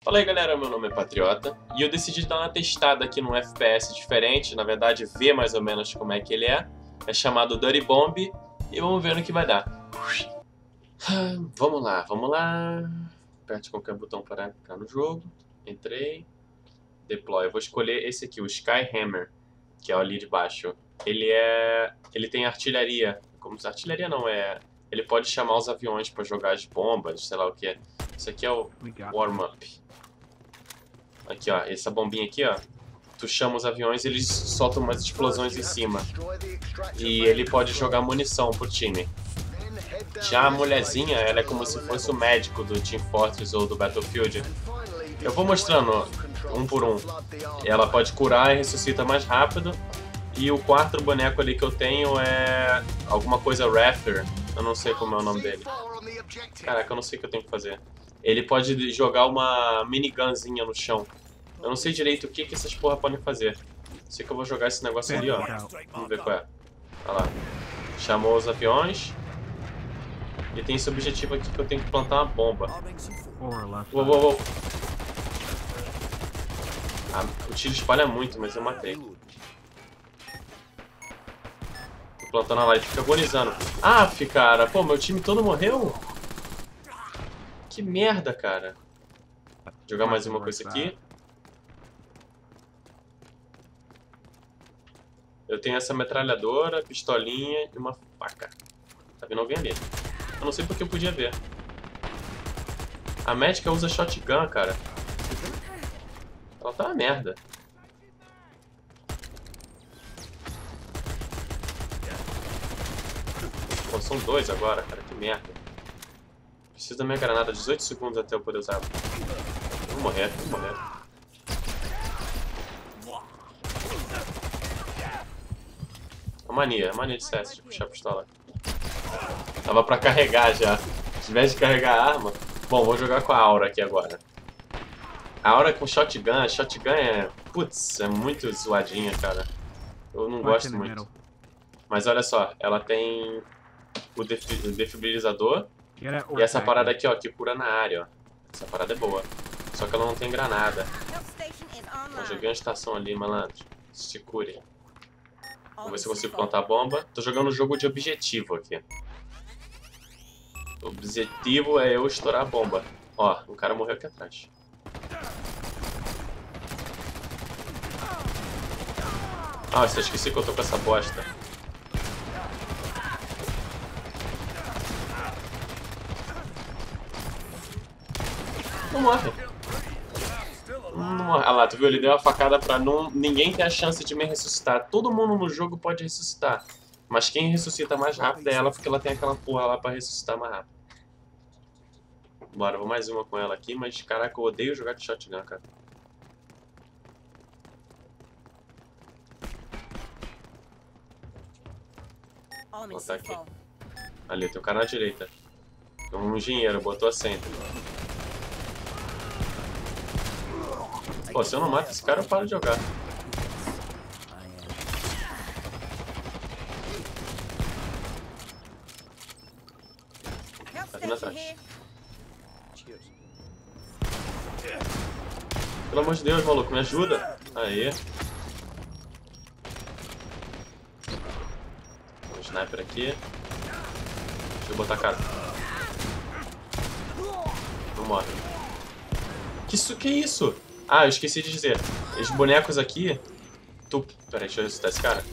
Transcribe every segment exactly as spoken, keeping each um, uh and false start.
Fala aí galera, meu nome é Patriota e eu decidi dar uma testada aqui num F P S diferente, na verdade ver mais ou menos como é que ele é. É chamado Dirty Bomb e vamos ver no que vai dar. Vamos lá, vamos lá. Aperte qualquer botão para entrar no jogo. Entrei. Deploy. Eu vou escolher esse aqui, o Skyhammer, que é o ali de baixo. Ele é... ele tem artilharia. Como se artilharia não é... Ele pode chamar os aviões para jogar as bombas, sei lá o que é. Isso aqui é o warm-up. Aqui, ó. Essa bombinha aqui, ó. Tu chama os aviões e eles soltam umas explosões em cima. E ele pode jogar munição pro time. Já a mulherzinha, ela é como se fosse o médico do Team Fortress ou do Battlefield. Eu vou mostrando um por um. Ela pode curar e ressuscita mais rápido. E o quarto boneco ali que eu tenho é alguma coisa Raptor. Eu não sei como é o nome dele. Caraca, eu não sei o que eu tenho que fazer. Ele pode jogar uma minigunzinha no chão. Eu não sei direito o que, que essas porra podem fazer. Sei que eu vou jogar esse negócio ali, ó. Vamos ver qual é. Olha lá. Chamou os aviões. E tem esse objetivo aqui que eu tenho que plantar uma bomba. Uou, uou, uou. Ah, o tiro espalha muito, mas eu matei. Tô plantando lá e fica agonizando. Ah, cara. Pô, meu time todo morreu? Que merda, cara. Vou jogar mais uma coisa aqui. Eu tenho essa metralhadora, pistolinha e uma faca. Tá vendo alguém ali? Eu não sei porque eu podia ver. A médica usa shotgun, cara. Ela tá uma merda. Pô, são dois agora, cara. Que merda. Preciso da minha granada. dezoito segundos até eu poder usar. Vou morrer, vou morrer. A mania, a mania de C S de puxar a pistola. Tava pra carregar já. Se tivesse de carregar a arma. Bom, vou jogar com a Aura aqui agora. A Aura com shotgun, a shotgun é... Putz, é muito zoadinha, cara. Eu não gosto muito. Mas olha só, ela tem o, def o defibrilisador. E essa parada aqui, ó, que cura na área, ó. Essa parada é boa. Só que ela não tem granada. Eu joguei uma estação ali, malandro. Se cure. Vamos ver se eu consigo plantar a bomba. Tô jogando um jogo de objetivo aqui. O objetivo é eu estourar a bomba. Ó, um cara morreu aqui atrás. Ah, eu esqueci que eu tô com essa bosta. Não morre. Não morre. Ah lá, tu viu? Ele deu uma facada pra não, ninguém ter a chance de me ressuscitar. Todo mundo no jogo pode ressuscitar. Mas quem ressuscita mais rápido é ela, porque ela tem aquela porra lá pra ressuscitar mais rápido. Bora, vou mais uma com ela aqui, mas caraca, eu odeio jogar de shotgun, cara. Vou botar aqui. Ali, tem um cara na direita. Tem um engenheiro, botou a centro. Pô, se eu não mato esse cara, eu paro de jogar. Tá vindo atrás. Pelo amor de Deus, maluco, me ajuda. Aí. Um sniper aqui. Deixa eu botar a cara. Não morre. Que isso? Que isso? Ah, eu esqueci de dizer. Esses bonecos aqui... Tu... Peraí, deixa eu ressuscitar esse cara.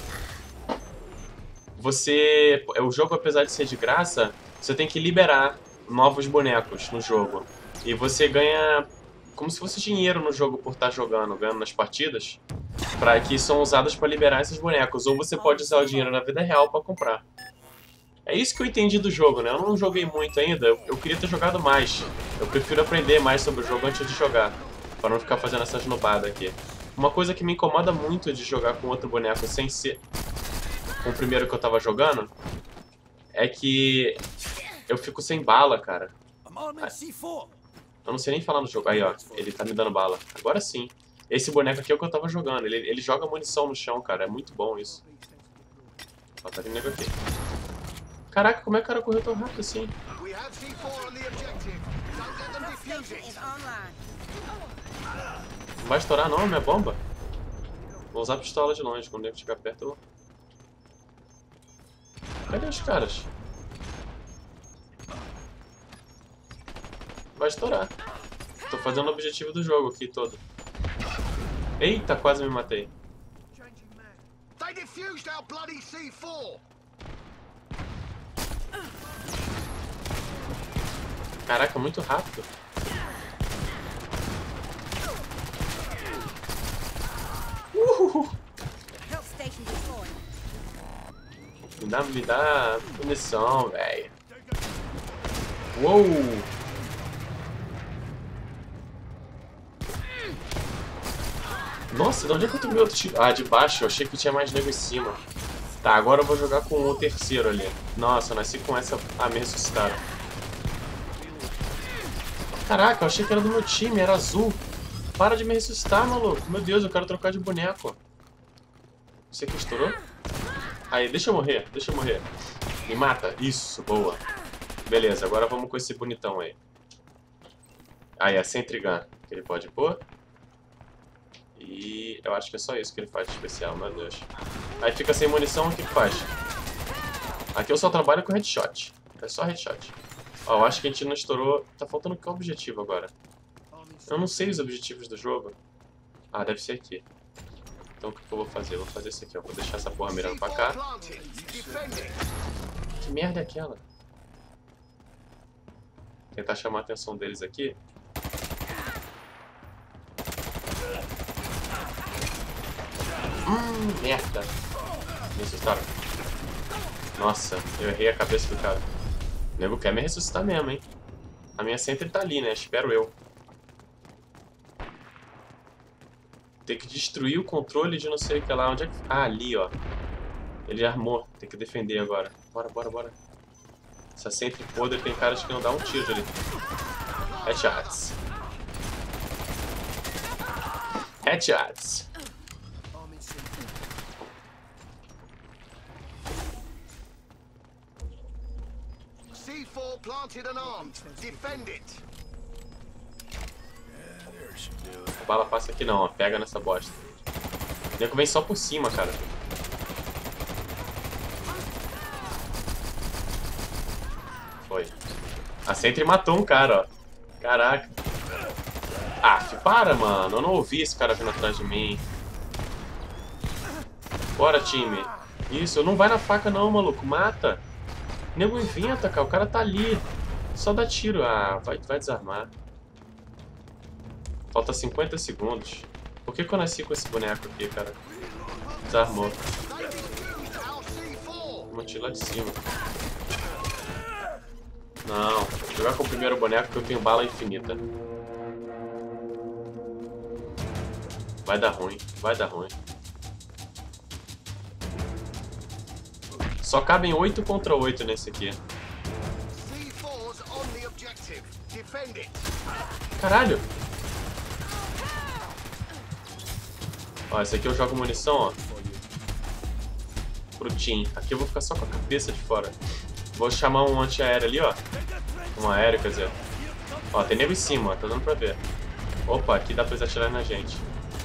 Você... O jogo, apesar de ser de graça, você tem que liberar novos bonecos no jogo. E você ganha... como se fosse dinheiro no jogo por estar jogando, ganhando nas partidas. Pra que são usadas pra liberar esses bonecos. Ou você pode usar o dinheiro na vida real pra comprar. É isso que eu entendi do jogo, né? Eu não joguei muito ainda. Eu, eu queria ter jogado mais. Eu prefiro aprender mais sobre o jogo antes de jogar. Pra não ficar fazendo essas nubadas aqui. Uma coisa que me incomoda muito de jogar com outro boneco sem ser com o primeiro que eu tava jogando é que eu fico sem bala, cara. Eu não sei nem falar no jogo. Aí, ó. Ele tá me dando bala. Agora sim. Esse boneco aqui é o que eu tava jogando. Ele, ele joga munição no chão, cara. É muito bom isso. Ó, tá vindo nego aqui. Caraca, como é que o cara correu tão rápido assim? Não vai estourar não, minha bomba? Vou usar a pistola de longe, quando ele estiver perto eu... Cadê os caras? Vai estourar. Tô fazendo o objetivo do jogo aqui todo. Eita, quase me matei. Caraca, muito rápido. Uhul. Me dá, me dá munição, velho. Uou! Nossa, de onde é que eu tomei outro tiro? Ah, de baixo. Eu achei que tinha mais nego em cima. Tá, agora eu vou jogar com o terceiro ali. Nossa, eu nasci com essa... Ah, me ressuscitaram. Caraca, eu achei que era do meu time, era azul. Para de me ressuscitar, maluco. Meu Deus, eu quero trocar de boneco. Você que estourou? Aí, deixa eu morrer, deixa eu morrer. Me mata. Isso, boa. Beleza, agora vamos com esse bonitão aí. Aí, a Sentry Gun, que ele pode pôr. E eu acho que é só isso que ele faz de especial, meu Deus. Aí fica sem munição, o que que faz? Aqui eu só trabalho com headshot. É só headshot. Ó, eu acho que a gente não estourou... Tá faltando qual objetivo agora? Eu não sei os objetivos do jogo. Ah, deve ser aqui. Então o que eu vou fazer? Eu vou fazer isso aqui, ó. Vou deixar essa porra mirando pra cá. Que merda é aquela? Tentar chamar a atenção deles aqui. Hum, merda. Me assustaram. Nossa, eu errei a cabeça do cara. O nego quer me ressuscitar mesmo, hein? A minha Sentry tá ali, né? Espero eu. Tem que destruir o controle de não sei o que lá. Onde é que... Ah, ali, ó. Ele armou. Tem que defender agora. Bora, bora, bora. Essa Sentry podre tem cara de que não dá um tiro ali. Headshots. Headshots. C four planted and armed. Defend it. A bala passa aqui não, ó. Pega nessa bosta. O nego vem só por cima, cara. Foi. A Sentry matou um cara, ó. Caraca. Ah, para, mano. Eu não ouvi esse cara vindo atrás de mim. Bora, time. Isso, não vai na faca não, maluco. Mata. O nego inventa, cara. O cara tá ali. Só dá tiro. Ah, vai, vai desarmar. Falta cinquenta segundos. Por que que eu nasci com esse boneco aqui, cara? Desarmou. Vamos atirar lá de cima. Não, vou jogar com o primeiro boneco que eu tenho bala infinita. Vai dar ruim, vai dar ruim. Só cabem oito contra oito nesse aqui. Caralho! Ó, esse aqui eu jogo munição, ó. Pro team. Aqui eu vou ficar só com a cabeça de fora. Vou chamar um antiaéreo ali, ó. Um aéreo, quer dizer. Ó, tem nego em cima, ó. Tá dando pra ver. Opa, aqui dá pra eles atirarem na gente.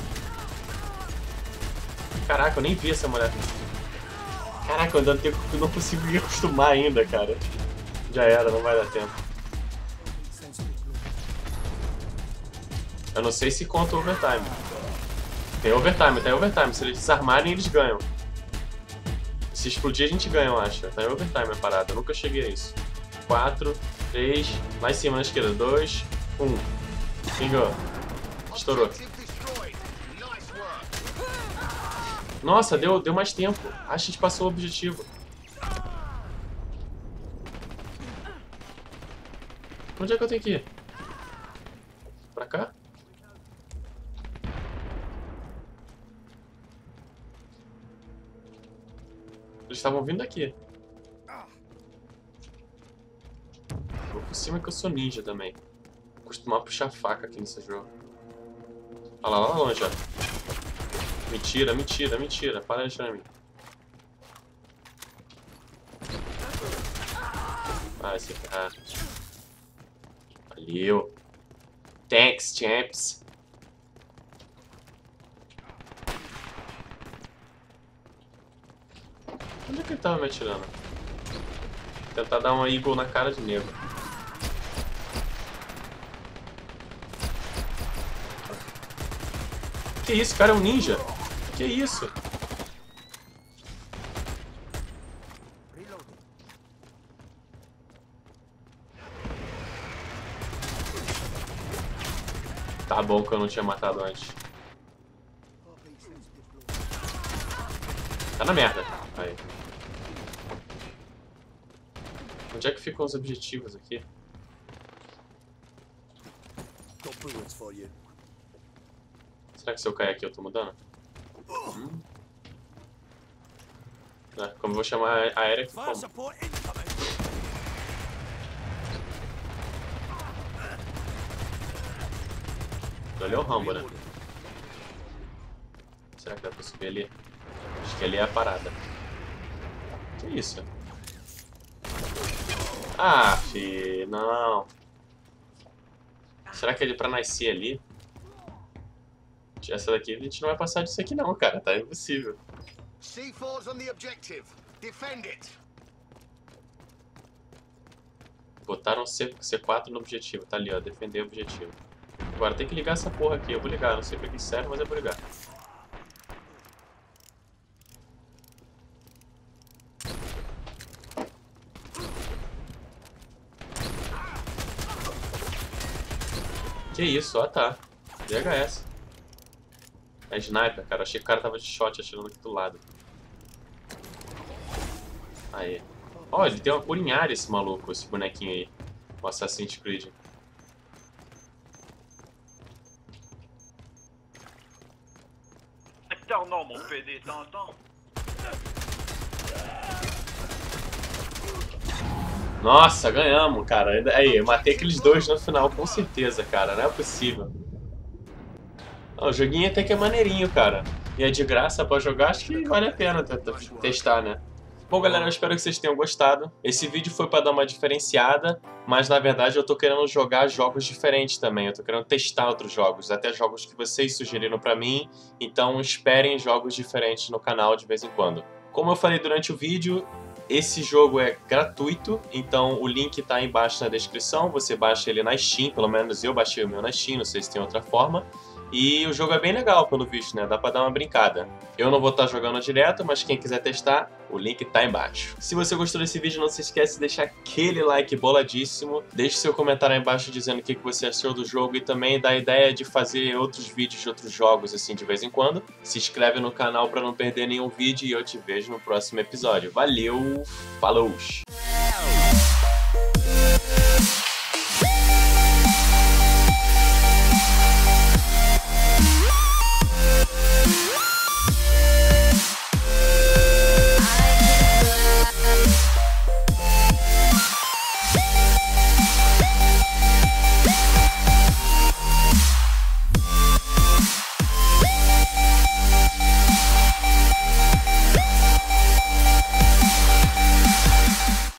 Caraca, eu nem vi essa mulher. Caraca, eu ainda tenho, eu não consigo me acostumar ainda, cara. Já era, não vai dar tempo. Eu não sei se conta o overtime. Tem overtime, tem overtime. Se eles desarmarem, eles ganham. Se explodir, a gente ganha, eu acho. Tá em overtime a parada. Eu nunca cheguei a isso. quatro, três, lá em cima na esquerda. dois, um. Pingou. Estourou. Nossa, deu, deu mais tempo. Acho que a gente passou o objetivo. Onde é que eu tenho que ir? Pra cá? Eles estavam vindo daqui. Vou por cima que eu sou ninja também. Vou costumar puxar faca aqui nesse jogo. Olha lá, lá longe, ó. Mentira, mentira, mentira. Para de atirar em mim. Vai se ferrar. Valeu. Thanks, champs. Onde é que ele tava me atirando? Vou tentar dar uma eagle na cara de nego. Que isso, cara é um ninja? Que isso? Tá bom que eu não tinha matado antes. Tá na merda. Aí. Onde é que ficam os objetivos aqui? Será que se eu cair aqui eu tô mudando? Hum. É, como eu vou chamar a Eric, como? Ali é o Rambo, né? Será que dá pra subir ali? Acho que ali é a parada. Que isso? Ah, fi, não. Será que ele pra nascer ali? Essa daqui a gente não vai passar disso aqui não, cara. Tá impossível. C four's on the objective. Defend it. Botaram C quatro no objetivo. Tá ali, ó. Defender o objetivo. Agora tem que ligar essa porra aqui. Eu vou ligar. Não sei pra que serve, mas eu vou ligar. Que isso? Ó, tá. D H S. É sniper, cara. Achei que o cara tava de shot atirando aqui do lado. Aí. Ó, ele tem uma cor em área, esse maluco, esse bonequinho aí. O Assassin's Creed. Non, mon P D, t'entends? Nossa, ganhamos, cara. Aí, eu matei aqueles dois no final, com certeza, cara. Não é possível. Ó, o joguinho até que é maneirinho, cara. E é de graça pra jogar, acho que vale a pena testar, né? Bom, galera, eu espero que vocês tenham gostado. Esse vídeo foi pra dar uma diferenciada, mas na verdade eu tô querendo jogar jogos diferentes também. Eu tô querendo testar outros jogos, até jogos que vocês sugeriram pra mim. Então esperem jogos diferentes no canal de vez em quando. Como eu falei durante o vídeo, esse jogo é gratuito, então o link tá aí embaixo na descrição. Você baixa ele na Steam, pelo menos eu baixei o meu na Steam, não sei se tem outra forma. E o jogo é bem legal, pelo visto, né? Dá pra dar uma brincada. Eu não vou estar jogando direto, mas quem quiser testar, o link tá embaixo. Se você gostou desse vídeo, não se esquece de deixar aquele like boladíssimo. Deixe seu comentário aí embaixo dizendo o que você achou do jogo e também dá a ideia de fazer outros vídeos de outros jogos, assim, de vez em quando. Se inscreve no canal pra não perder nenhum vídeo e eu te vejo no próximo episódio. Valeu, falou!